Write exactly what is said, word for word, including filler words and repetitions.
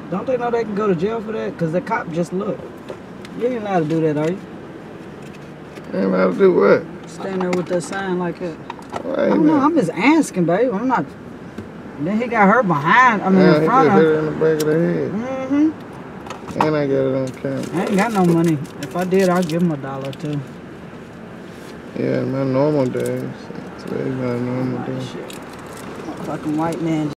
Don't they know they can go to jail for that? Because the cop just looked. You ain't allowed to do that, are you? Ain't allowed to do what? Stand there with that sign like that. Why I don't know. I'm just asking, babe. I'm not. Then he got her behind. I mean, yeah, in front he of just hit her in the back of the head. Mm-hmm. And I got it on camera. I ain't got no money. If I did, I'd give him a dollar too. Yeah, my normal days. Today's my normal day. Shit. Fucking white man.